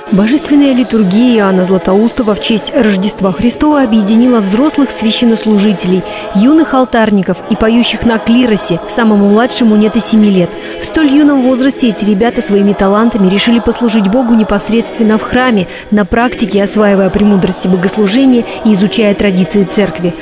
Божественная литургия Иоанна Златоустова в честь Рождества Христова объединила взрослых священнослужителей, юных алтарников и поющих на клиросе. Самому младшему нет и 7 лет. В столь юном возрасте эти ребята своими талантами решили послужить Богу непосредственно в храме, на практике осваивая премудрости богослужения и изучая традиции церкви.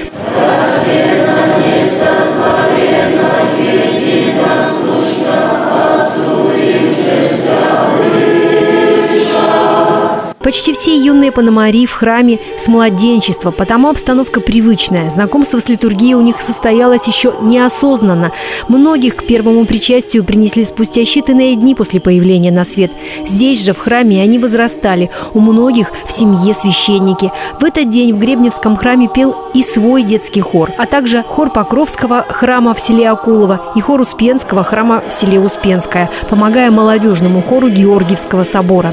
Почти все юные пономари в храме с младенчества, потому обстановка привычная. Знакомство с литургией у них состоялось еще неосознанно. Многих к первому причастию принесли спустя считанные дни после появления на свет. Здесь же, в храме, они возрастали. У многих в семье священники. В этот день в Гребневском храме пел и свой детский хор, а также хор Покровского храма в селе Акулово и хор Успенского храма в селе Успенское, помогая молодежному хору Георгиевского собора.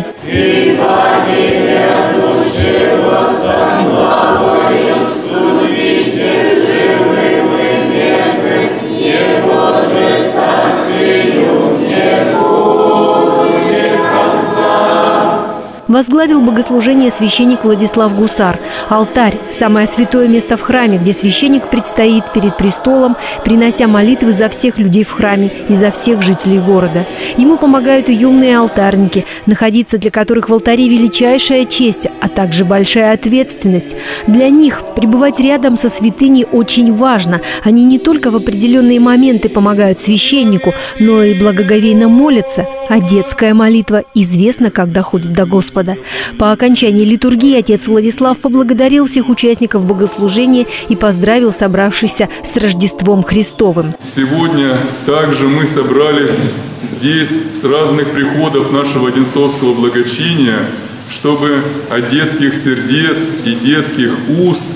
Возглавил богослужение священник Владислав Гусар. Алтарь – самое святое место в храме, где священник предстоит перед престолом, принося молитвы за всех людей в храме и за всех жителей города. Ему помогают и юные алтарники, находиться для которых в алтаре величайшая честь, а также большая ответственность. Для них пребывать рядом со святыней очень важно. Они не только в определенные моменты помогают священнику, но и благоговейно молятся, а детская молитва известна, как доходит до Господа. По окончании литургии отец Владислав поблагодарил всех участников богослужения и поздравил собравшихся с Рождеством Христовым. Сегодня также мы собрались здесь с разных приходов нашего Одинцовского благочиния, чтобы от детских сердец и детских уст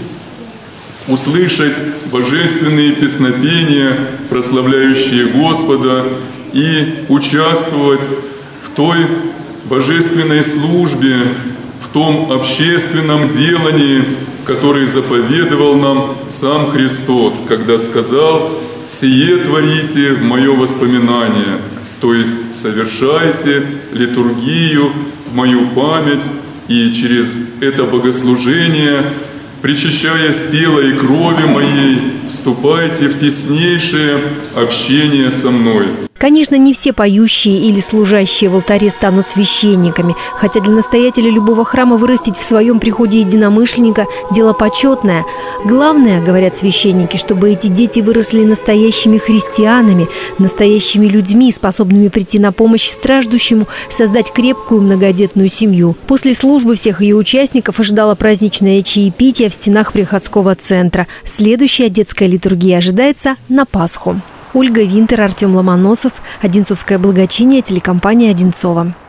услышать божественные песнопения, прославляющие Господа, и участвовать в той божественной службе, в том общественном делании, который заповедовал нам сам Христос, когда сказал: «Сие творите в мое воспоминание», то есть совершайте литургию в мою память, и через это богослужение, причащаясь тела и крови моей, вступайте в теснейшее общение со мной. Конечно, не все поющие или служащие в алтаре станут священниками, хотя для настоятеля любого храма вырастить в своем приходе единомышленника – дело почетное. Главное, говорят священники, чтобы эти дети выросли настоящими христианами, настоящими людьми, способными прийти на помощь страждущему, создать крепкую многодетную семью. После службы всех ее участников ожидало праздничное чаепитие в стенах приходского центра. Следующая детская литургия ожидается на Пасху. Ольга Винтер, Артем Ломоносов, Одинцовское благочиние, телекомпания «Одинцово».